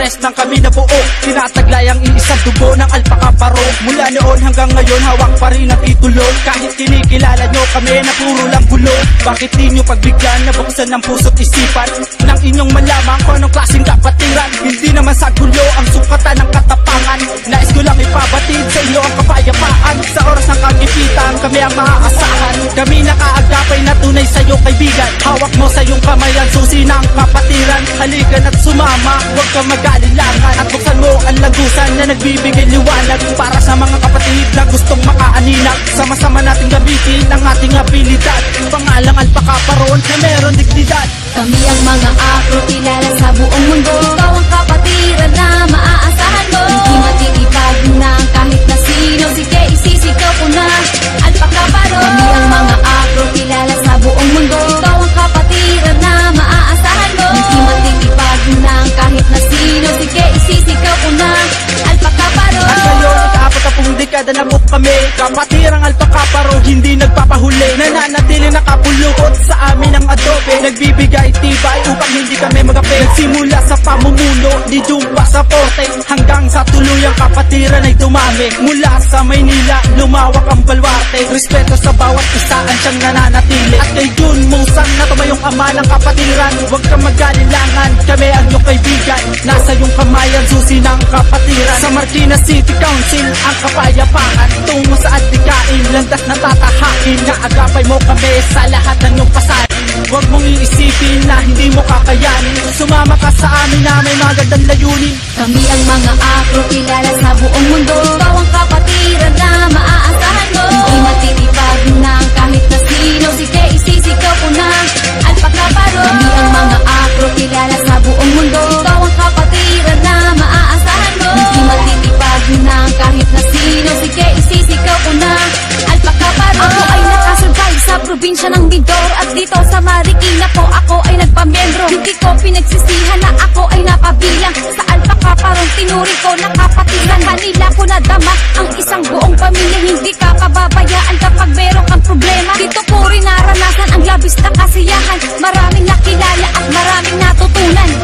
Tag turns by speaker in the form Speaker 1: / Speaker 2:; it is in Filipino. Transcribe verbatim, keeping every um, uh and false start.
Speaker 1: beses nang kami nabuo, tinataglay ang iisang dugo ng alpaka paro. Mula noon hanggang ngayon hawak pa rin ang titulo. Kahit kinikilala nyo kami na puro lang gulo. Bakit di nyo pagbigyan na buksan ng puso't isipan nang inyong malaman kung anong klaseng kapatiran? Hindi naman sa gulo ang sukatan ng katapangan. Nais ko lang ipabatid sa inyo ang kapayapaan. Sa oras ng kagipitan kami ang maaasahan. Kami nakaagapay na tunay sa'yo kaibigan. Hawak mo sa iyong kamay ang susi ng kapatiran. Halikan at sumama, huwag kang mag-alilangan. At buksan mo ang lagusan na nagbibigay liwanag para sa mga kapatid na gustong makaaninag. Sama-sama nating gamitin ang ating abilidad. Pangalang alpaka paron na meron dignidad.
Speaker 2: Kami ang mga afro, kilala sa buong mundo. Ikaw ang kapatiran na maaasahan mo. Hindi matitipag na kahit na sino. Sige, isisigaw ko na alpaka paron. Kami ang mga afro, kilala sa buong mundo. Ikaw ang kapatiran na maaasahan mo. Hindi matitipag na kahit na sino. Sige, isisigaw ko na alpaka paron.
Speaker 1: At ngayon, ika-apatapong dekada na po kami. Kapatirang alpaka paron, hindi nagpapahuli. Nananatili nakapulukot sa amin ang adobe. Nagbibigay tibay upang hindi kami magape. Nagsimula sa pamumuno ni Jumpa sa Porte hanggang sa tuluyang kapatiran ay dumami. Mula sa Maynila, lumawak ang baluarte. Respeto sa bawat isaan siyang nananatili. At kay Jun Musang na tumayong ama ng kapatiran, huwag kang mag-alilangan, kami ang iyong kaibigan. Nasa iyong kamay ang susi ng kapatiran. Sa Marikina City Council ang kapayapaan. Tungo sa adikain, landas na tatahakin. Naagapay mo kami sa lahat ng iyong pasanin. Huwag mong iisipin na hindi mo kakayanin. Sumama ka sa amin na may magandang layunin.
Speaker 2: Kami ang mga afro, kilala sa buong mundo. Ikaw ang kapatiran na maaasahan mo. Hindi matitipag na kahit na sino. Sige, isisigaw ko na alpaka paron. Kami ang mga afro, kilala sa buong mundo. Ikaw ang kapatiran na maaasahan mo. Hindi matitipag na kahit na sino. Sige, isisigaw ko na alpaka paron. Ako ay nakasurvive sa probinsya ng Mindoro. At dito sa Marikina po ako ay nagpamembro. Hindi ko pinagsisihan na ako ay napabilang sa alpaka paron. Tinuri ko na kapatiran. Kanila ko nadama ang isang buong pamilya. Hindi ka pababayaan kapag meron kang problema. Dito ko rin naranasan ang labis na kasiyahan. Maraming nakilala at maraming natutunan.